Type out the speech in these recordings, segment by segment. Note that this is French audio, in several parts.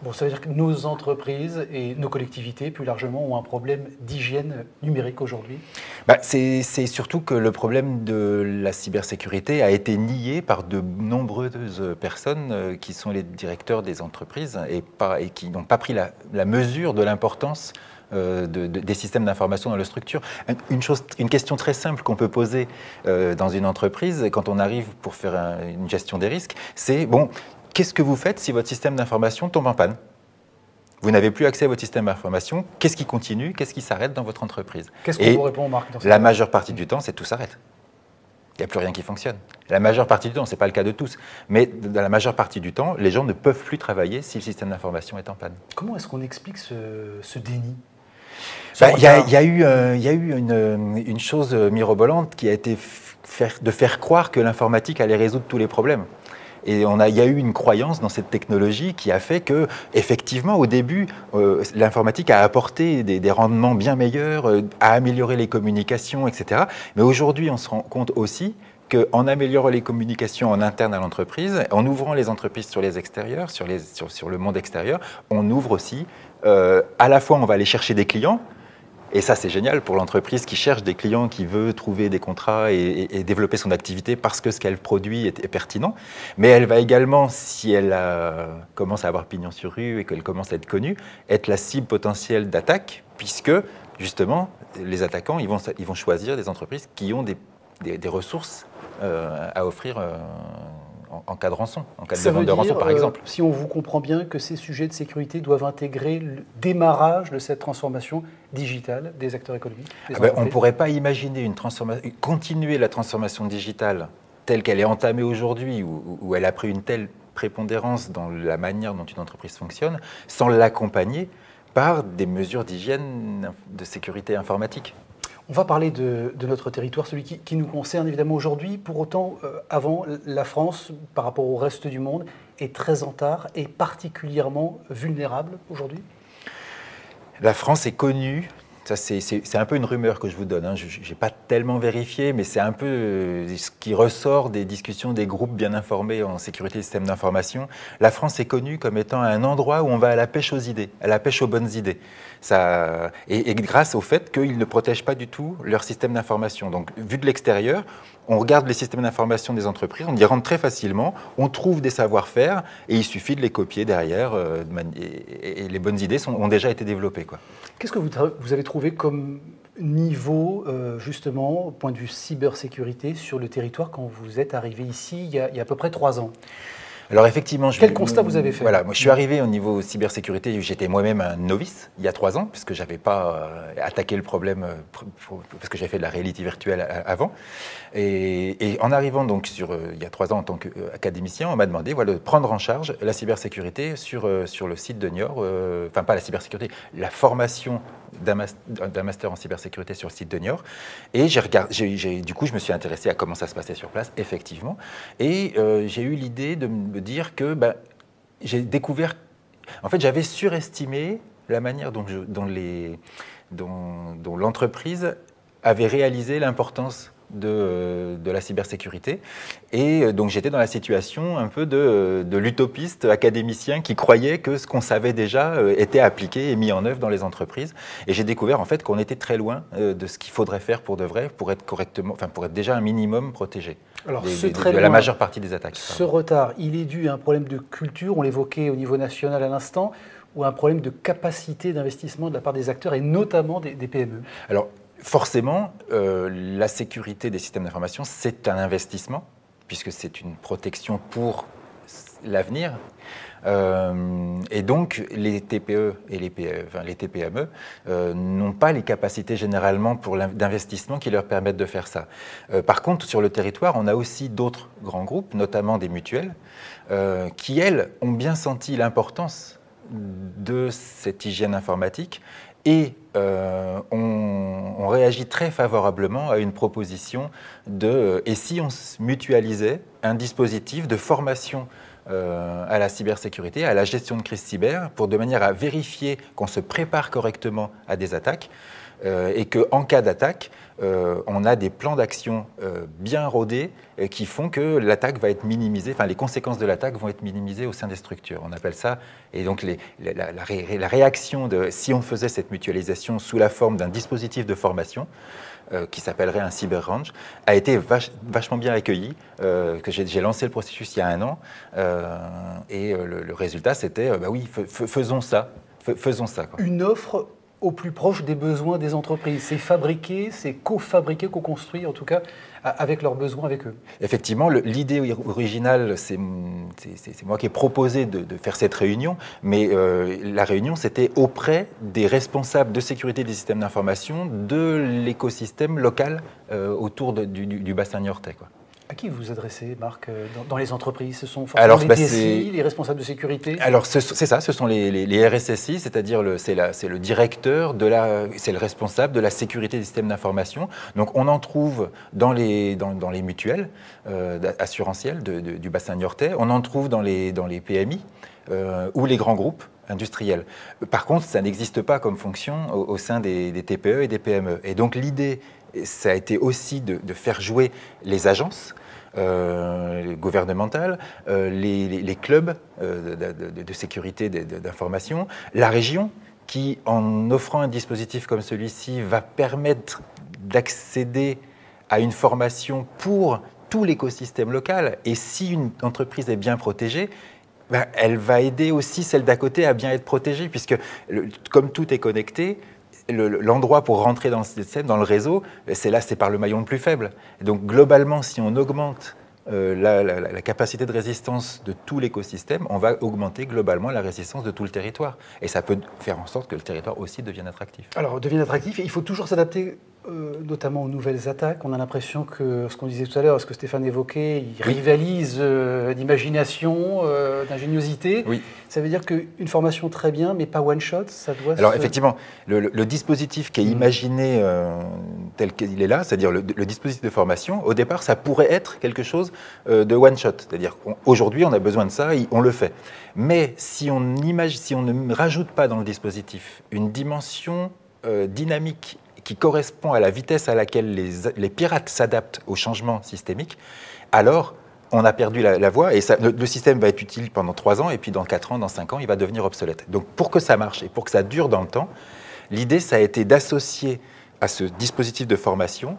Bon, ça veut dire que nos entreprises et nos collectivités, plus largement, ont un problème d'hygiène numérique aujourd'hui? C'est surtout que le problème de la cybersécurité a été nié par de nombreuses personnes qui sont les directeurs des entreprises et qui n'ont pas pris la mesure de l'importance des systèmes d'information dans la structure. Une question très simple qu'on peut poser dans une entreprise quand on arrive pour faire une gestion des risques, c'est bon, qu'est-ce que vous faites si votre système d'information tombe en panne? Vous n'avez plus accès à votre système d'information. Qu'est-ce qui continue? Qu'est-ce qui s'arrête dans votre entreprise? Qu'est-ce qu'on vous répond, Marc, dans ce la cas-là? majeure partie du temps, c'est tout s'arrête. Il n'y a plus rien qui fonctionne. La majeure partie du temps, ce n'est pas le cas de tous, mais dans la majeure partie du temps, les gens ne peuvent plus travailler si le système d'information est en panne. Comment est-ce qu'on explique ce déni? Il y a eu une chose mirobolante qui a été de faire croire que l'informatique allait résoudre tous les problèmes. Et il y a eu une croyance dans cette technologie qui a fait que, effectivement, au début, l'informatique a apporté des rendements bien meilleurs, a amélioré les communications, etc. Mais aujourd'hui, on se rend compte aussi qu'en améliorant les communications en interne à l'entreprise, en ouvrant les entreprises sur les extérieurs, sur le monde extérieur, on ouvre aussi, à la fois on va aller chercher des clients. Et ça, c'est génial pour l'entreprise qui cherche des clients, qui veut trouver des contrats et développer son activité parce que ce qu'elle produit est pertinent. Mais elle va également, si elle commence à avoir pignon sur rue et qu'elle commence à être connue, être la cible potentielle d'attaque, puisque, justement, les attaquants, ils vont choisir des entreprises qui ont des ressources à offrir en cas de rançon, en cas de demande de rançon, par exemple. Si on vous comprend bien, que ces sujets de sécurité doivent intégrer le démarrage de cette transformation digitale des acteurs économiques? On ne pourrait pas imaginer continuer la transformation digitale telle qu'elle est entamée aujourd'hui, où elle a pris une telle prépondérance dans la manière dont une entreprise fonctionne, sans l'accompagner par des mesures d'hygiène, de sécurité informatique. On va parler de notre territoire, celui qui nous concerne évidemment aujourd'hui. Pour autant, avant, la France, par rapport au reste du monde, est très en retard et particulièrement vulnérable aujourd'hui? La France est connue, ça c'est un peu une rumeur que je vous donne, hein. Je n'ai pas tellement vérifié, mais c'est un peu ce qui ressort des discussions des groupes bien informés en sécurité et système d'information. La France est connue comme étant un endroit où on va à la pêche aux idées, à la pêche aux bonnes idées. Et grâce au fait qu'ils ne protègent pas du tout leur système d'information. Donc, vu de l'extérieur, on regarde les systèmes d'information des entreprises, on y rentre très facilement, on trouve des savoir-faire et il suffit de les copier derrière et les bonnes idées ont déjà été développées, quoi. Qu'est-ce que vous avez trouvé comme niveau, justement, au point de vue cybersécurité, sur le territoire quand vous êtes arrivé ici il y a à peu près 3 ans? Alors effectivement, quel constat vous avez fait? Voilà, moi je suis arrivé au niveau cybersécurité, j'étais moi-même un novice il y a 3 ans, puisque je n'avais pas attaqué le problème, parce que j'avais fait de la réalité virtuelle avant. Et en arrivant donc il y a 3 ans en tant qu'académicien, on m'a demandé de prendre en charge la cybersécurité sur le site de Niort, enfin pas la cybersécurité, la formation d'un master en cybersécurité sur le site de Niort. Et du coup, je me suis intéressé à comment ça se passait sur place, effectivement. Et j'ai eu l'idée de me dire que j'ai découvert... En fait, j'avais surestimé la manière dont l'entreprise avait réalisé l'importance de la cybersécurité. Et donc j'étais dans la situation un peu de l'utopiste académicien qui croyait que ce qu'on savait déjà était appliqué et mis en œuvre dans les entreprises. Et j'ai découvert en fait qu'on était très loin de ce qu'il faudrait faire pour de vrai, pour être correctement, enfin pour être déjà un minimum protégé. Alors, de la majeure partie des attaques. Ce retard, il est dû à un problème de culture, on l'évoquait au niveau national à l'instant, ou à un problème de capacité d'investissement de la part des acteurs et notamment des PME? Alors, forcément, la sécurité des systèmes d'information, c'est un investissement, puisque c'est une protection pour l'avenir. Et donc, les TPE et les TPME n'ont pas les capacités généralement d'investissement qui leur permettent de faire ça. Par contre, sur le territoire, on a aussi d'autres grands groupes, notamment des mutuelles, qui, elles, ont bien senti l'importance de cette hygiène informatique et on réagit très favorablement à une proposition et si on mutualisait un dispositif de formation à la cybersécurité, à la gestion de crise cyber, de manière à vérifier qu'on se prépare correctement à des attaques, et qu'en cas d'attaque, on a des plans d'action bien rodés qui font que l'attaque va être minimisée, enfin les conséquences de l'attaque vont être minimisées au sein des structures. On appelle ça, et donc la réaction si on faisait cette mutualisation sous la forme d'un dispositif de formation, qui s'appellerait un cyber range, a été vachement bien accueilli, que j'ai lancé le processus il y a 1 an, et le résultat c'était, bah oui, faisons ça, quoi. Une offre au plus proche des besoins des entreprises. C'est fabriqué, c'est co-fabriqué, co-construit en tout cas, avec leurs besoins, avec eux. Effectivement, l'idée originale, c'est moi qui ai proposé de faire cette réunion, mais la réunion, c'était auprès des responsables de sécurité des systèmes d'information de l'écosystème local autour du bassin niortais, quoi. À qui vous vous adressez, Marc, dans les entreprises? Ce sont forcément les DSI, les responsables de sécurité? Alors, c'est ça, ce sont les RSSI, c'est-à-dire c'est le directeur, c'est le responsable de la sécurité des systèmes d'information. Donc, on en trouve dans les mutuelles assurantielles du bassin niortais, on en trouve dans les PMI ou les grands groupes industriels. Par contre, ça n'existe pas comme fonction au sein des TPE et des PME. Et donc, l'idée, ça a été aussi de faire jouer les agences gouvernementales, les clubs de sécurité d'information, la région, qui, en offrant un dispositif comme celui-ci, va permettre d'accéder à une formation pour tout l'écosystème local. Et si une entreprise est bien protégée, ben, elle va aider aussi celle d'à côté à bien être protégée, puisque comme tout est connecté, l'endroit pour rentrer dans le système, dans le réseau, c'est par le maillon le plus faible. Et donc globalement, si on augmente la capacité de résistance de tout l'écosystème, on va augmenter globalement la résistance de tout le territoire. Et ça peut faire en sorte que le territoire aussi devienne attractif. Alors, devienne attractif, et il faut toujours s'adapter, notamment aux nouvelles attaques. On a l'impression que, ce qu'on disait tout à l'heure, ce que Stéphane évoquait, il rivalise d'imagination, d'ingéniosité. Oui. Ça veut dire qu'une formation très bien, mais pas one shot, ça doit Alors effectivement, le dispositif qui est imaginé tel qu'il est là, c'est-à-dire le dispositif de formation, au départ, ça pourrait être quelque chose de one shot. C'est-à-dire qu'aujourd'hui, on a besoin de ça, on le fait. Mais si on ne rajoute pas dans le dispositif une dimension dynamique qui correspond à la vitesse à laquelle les pirates s'adaptent aux changements systémiques, alors on a perdu la voie et le système va être utile pendant 3 ans et puis dans 4 ans, dans 5 ans, il va devenir obsolète. Donc pour que ça marche et pour que ça dure dans le temps, l'idée, ça a été d'associer à ce dispositif de formation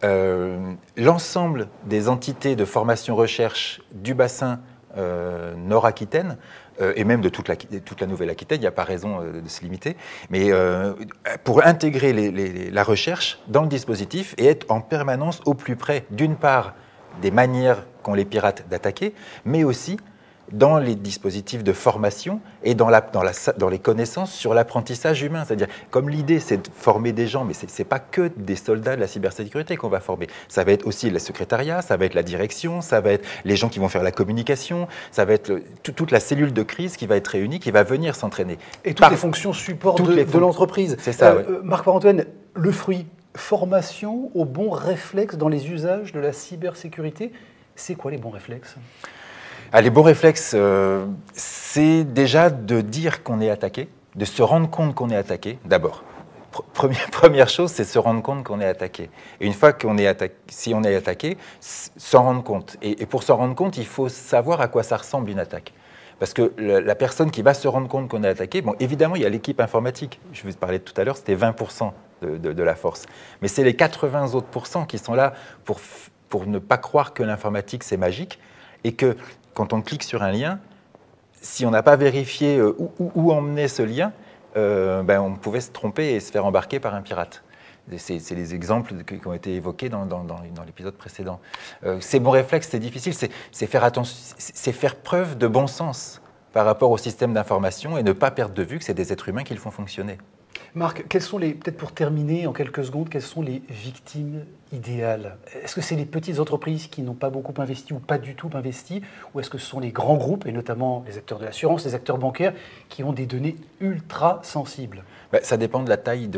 l'ensemble des entités de formation-recherche du bassin Nord-Aquitaine, et même de toute la Nouvelle-Aquitaine, il n'y a pas raison de se limiter, mais pour intégrer la recherche dans le dispositif et être en permanence au plus près, d'une part, des manières qu'ont les pirates d'attaquer, mais aussi dans les dispositifs de formation et dans les connaissances sur l'apprentissage humain. C'est-à-dire, comme l'idée, c'est de former des gens, mais ce n'est pas que des soldats de la cybersécurité qu'on va former. Ça va être aussi le secrétariat, ça va être la direction, ça va être les gens qui vont faire la communication, ça va être toute la cellule de crise qui va être réunie, qui va venir s'entraîner. Et toutes les fonctions support de l'entreprise. C'est ça, oui. Marc-Antoine, le fruit, formation aux bons réflexes dans les usages de la cybersécurité, c'est quoi les bons réflexes ? Les bons réflexes, c'est déjà de dire qu'on est attaqué, de se rendre compte qu'on est attaqué, d'abord. Première chose, c'est se rendre compte qu'on est attaqué. Et une fois qu'on est attaqué, si on est attaqué, s'en rendre compte. Et pour s'en rendre compte, il faut savoir à quoi ça ressemble une attaque. Parce que la personne qui va se rendre compte qu'on est attaqué, bon, évidemment, il y a l'équipe informatique. Je vous parlais tout à l'heure, c'était 20% de la force. Mais c'est les 80 autres pourcents qui sont là pour ne pas croire que l'informatique, c'est magique. Et que quand on clique sur un lien, si on n'a pas vérifié où emmenait ce lien, on pouvait se tromper et se faire embarquer par un pirate. C'est les exemples qui ont été évoqués dans l'épisode précédent. Ces bons réflexes, c'est difficile, c'est faire attention, c'est faire preuve de bon sens par rapport au système d'information et ne pas perdre de vue que c'est des êtres humains qui le font fonctionner. Marc, peut-être pour terminer en quelques secondes, quelles sont les victimes idéales? Est-ce que c'est les petites entreprises qui n'ont pas beaucoup investi ou pas du tout investi? Ou est-ce que ce sont les grands groupes, et notamment les acteurs de l'assurance, les acteurs bancaires, qui ont des données ultra sensibles? Ça dépend de la taille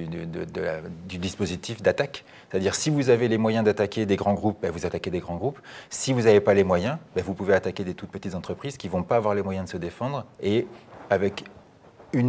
du dispositif d'attaque. C'est-à-dire, si vous avez les moyens d'attaquer des grands groupes, vous attaquez des grands groupes. Si vous n'avez pas les moyens, vous pouvez attaquer des toutes petites entreprises qui ne vont pas avoir les moyens de se défendre et avec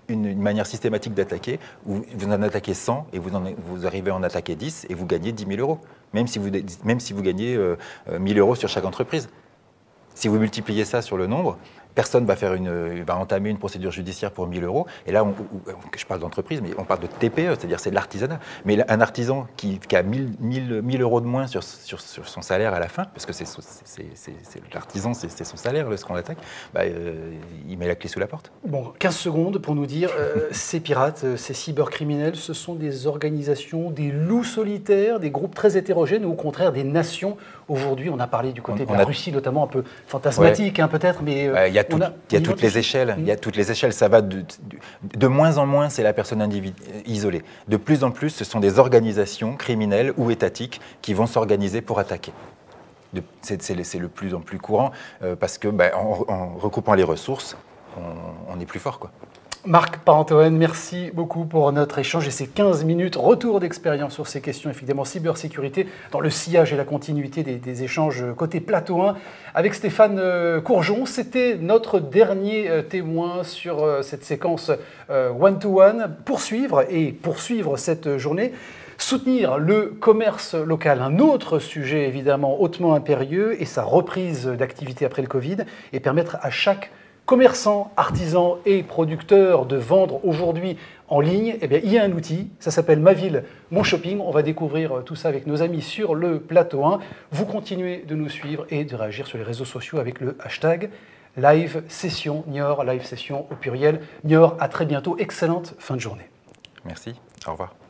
une manière systématique d'attaquer, où vous en attaquez 100 et vous arrivez à en attaquer 10 et vous gagnez 10 000 euros, même si vous gagnez 1 000 euros sur chaque entreprise. Si vous multipliez ça sur le nombre, personne va entamer une procédure judiciaire pour 1 000 euros. Et là, je parle d'entreprise, mais on parle de TPE, c'est-à-dire c'est de l'artisanat. Mais un artisan qui a 1 000 euros de moins sur son salaire à la fin, parce que l'artisan, c'est son salaire, ce qu'on attaque, il met la clé sous la porte. Bon, 15 secondes pour nous dire, ces pirates, ces cybercriminels, ce sont des organisations, des loups solitaires, des groupes très hétérogènes, ou au contraire des nations. Aujourd'hui, on a parlé du côté de la Russie, notamment un peu fantasmatique, peut-être, mais... Il y a toutes les échelles. Il y a toutes les échelles. Ça va de moins en moins, c'est la personne isolée. De plus en plus, ce sont des organisations criminelles ou étatiques qui vont s'organiser pour attaquer. C'est le plus en plus courant parce que, en recoupant les ressources, on est plus fort, quoi. Marc Parentoen, merci beaucoup pour notre échange et ces 15 minutes retour d'expérience sur ces questions, effectivement, cybersécurité, dans le sillage et la continuité des échanges côté plateau 1 avec Stéphane Courjon. C'était notre dernier témoin sur cette séquence one-to-one. Poursuivre cette journée. Soutenir le commerce local, un autre sujet évidemment hautement impérieux et sa reprise d'activité après le Covid, et permettre à chaque commerçants, artisans et producteurs de vendre aujourd'hui en ligne, eh bien, il y a un outil, ça s'appelle Ma Ville, Mon Shopping. On va découvrir tout ça avec nos amis sur le plateau 1. Vous continuez de nous suivre et de réagir sur les réseaux sociaux avec le hashtag Live Session Niort, Live Session au pluriel. Niort, à très bientôt. Excellente fin de journée. Merci, au revoir.